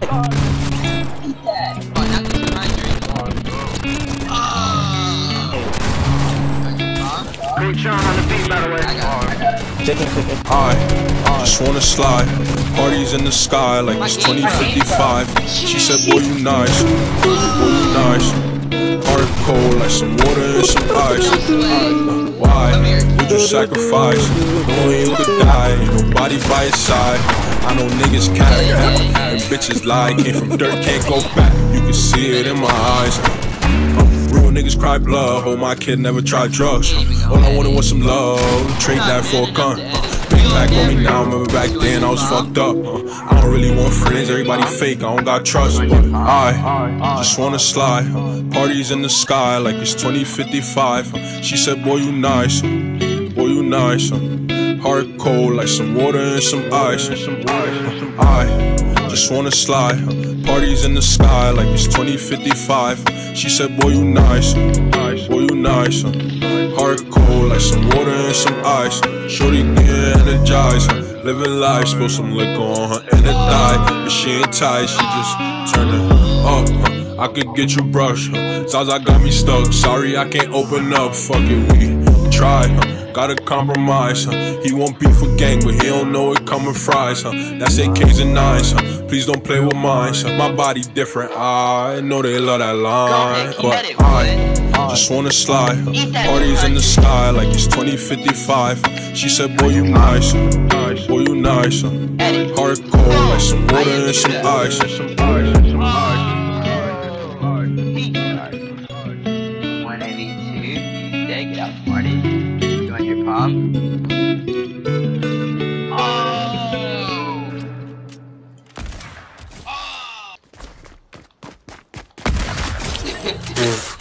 I just wanna slide. Parties in the sky like it's 2055. She said, boy, you nice. Boy, you nice. Heart cold like some water and some ice. Why would you sacrifice? Knowing you could die, ain't nobody by your side. I know niggas carry that, and bitches lie. Came from dirt, can't go back. You can see it in my eyes. Real niggas cry blood. Hope my kid never tried drugs. All I wanted was some love. Trade that for a gun. Big back on me now. Remember back then I was fucked up. I don't really want friends. Everybody fake. I don't got trust. But I just wanna slide. Parties in the sky like it's 2055. She said, boy, you nice. Boy, you nice. Heart cold like some water and some ice. I just wanna slide. Parties in the sky like it's 2055. She said, boy, you nice. Boy, you nice. Heart cold like some water and some ice. Shorty get energized. Living life, spill some liquor on her and it died. But she ain't tight, she just turned it up. I could get you brushed. Sounds like got me stuck. Sorry, I can't open up. Fuck it, we try. Gotta compromise, He won't beef with gang, but he don't know it coming fries, That's AKs and 9s, Please don't play with mine, My body different, I know they love that line. But I just wanna slide. Parties in the sky like it's 2055. She said, boy, you nice. Boy, you nice. Heart cold like some water and some ice. 182, get out party. Your palm. Oh.